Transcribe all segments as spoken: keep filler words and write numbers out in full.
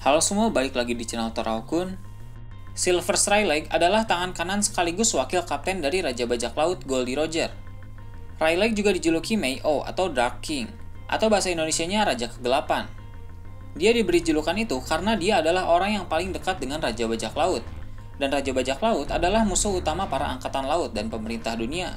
Halo semua, balik lagi di channel Torao kun. Silver Rayleigh adalah tangan kanan sekaligus wakil kapten dari Raja Bajak Laut Goldie Roger. Rayleigh juga dijuluki May O atau Dark King, atau bahasa Indonesianya Raja Kegelapan. Dia diberi julukan itu karena dia adalah orang yang paling dekat dengan Raja Bajak Laut, dan Raja Bajak Laut adalah musuh utama para Angkatan Laut dan pemerintah dunia.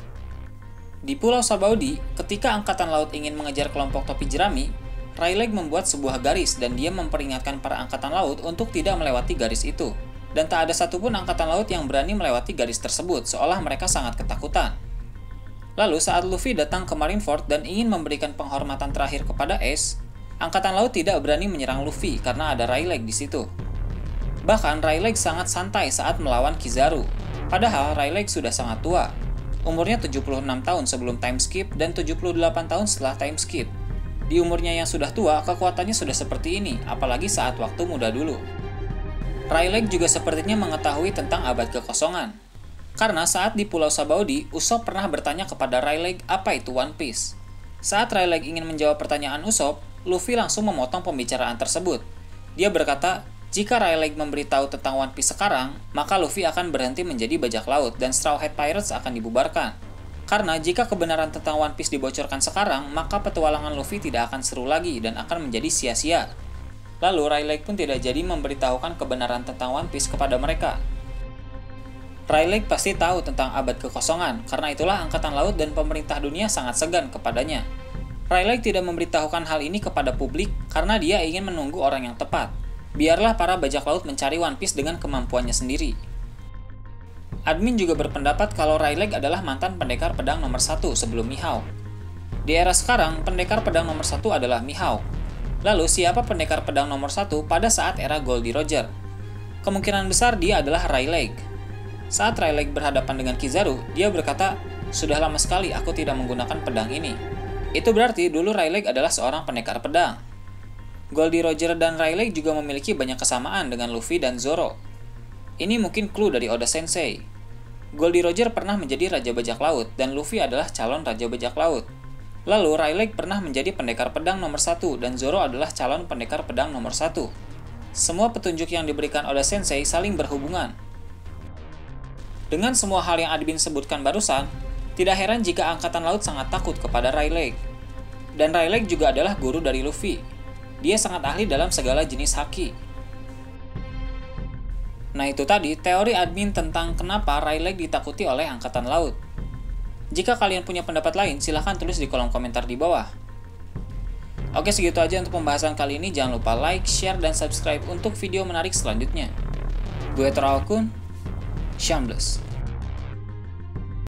Di Pulau Sabaudi, ketika Angkatan Laut ingin mengejar kelompok topi jerami, Rayleigh membuat sebuah garis dan dia memperingatkan para Angkatan Laut untuk tidak melewati garis itu. Dan tak ada satupun Angkatan Laut yang berani melewati garis tersebut, seolah mereka sangat ketakutan. Lalu saat Luffy datang ke Marineford dan ingin memberikan penghormatan terakhir kepada Ace, Angkatan Laut tidak berani menyerang Luffy karena ada Rayleigh di situ. Bahkan Rayleigh sangat santai saat melawan Kizaru, padahal Rayleigh sudah sangat tua. Umurnya tujuh puluh enam tahun sebelum time skip dan tujuh puluh delapan tahun setelah time skip. Di umurnya yang sudah tua, kekuatannya sudah seperti ini, apalagi saat waktu muda dulu. Rayleigh juga sepertinya mengetahui tentang abad kekosongan. Karena saat di Pulau Sabaudi, Usopp pernah bertanya kepada Rayleigh apa itu One Piece. Saat Rayleigh ingin menjawab pertanyaan Usopp, Luffy langsung memotong pembicaraan tersebut. Dia berkata, jika Rayleigh memberitahu tentang One Piece sekarang, maka Luffy akan berhenti menjadi bajak laut dan Straw Hat Pirates akan dibubarkan. Karena jika kebenaran tentang One Piece dibocorkan sekarang, maka petualangan Luffy tidak akan seru lagi dan akan menjadi sia-sia. Lalu Rayleigh pun tidak jadi memberitahukan kebenaran tentang One Piece kepada mereka. Rayleigh pasti tahu tentang abad kekosongan, karena itulah Angkatan Laut dan pemerintah dunia sangat segan kepadanya. Rayleigh tidak memberitahukan hal ini kepada publik karena dia ingin menunggu orang yang tepat. Biarlah para bajak laut mencari One Piece dengan kemampuannya sendiri. Admin juga berpendapat kalau Rayleigh adalah mantan pendekar pedang nomor satu sebelum mihawk. Di era sekarang, pendekar pedang nomor satu adalah mihawk. Lalu, siapa pendekar pedang nomor satu pada saat era Goldie Roger? Kemungkinan besar dia adalah Rayleigh. Saat Rayleigh berhadapan dengan Kizaru, dia berkata, "Sudah lama sekali aku tidak menggunakan pedang ini." Itu berarti dulu Rayleigh adalah seorang pendekar pedang. Goldie Roger dan Rayleigh juga memiliki banyak kesamaan dengan Luffy dan Zoro. Ini mungkin clue dari Oda Sensei. Goldie Roger pernah menjadi Raja Bajak Laut, dan Luffy adalah calon Raja Bajak Laut. Lalu Rayleigh pernah menjadi pendekar pedang nomor satu, dan Zoro adalah calon pendekar pedang nomor satu. Semua petunjuk yang diberikan Oda Sensei saling berhubungan. Dengan semua hal yang admin sebutkan barusan, tidak heran jika Angkatan Laut sangat takut kepada Rayleigh. Dan Rayleigh juga adalah guru dari Luffy. Dia sangat ahli dalam segala jenis haki. Nah itu tadi teori admin tentang kenapa Rayleigh ditakuti oleh Angkatan Laut. Jika kalian punya pendapat lain, silahkan tulis di kolom komentar di bawah. Oke, segitu aja untuk pembahasan kali ini. Jangan lupa like, share, dan subscribe untuk video menarik selanjutnya. Gue Torao kun, Shambles.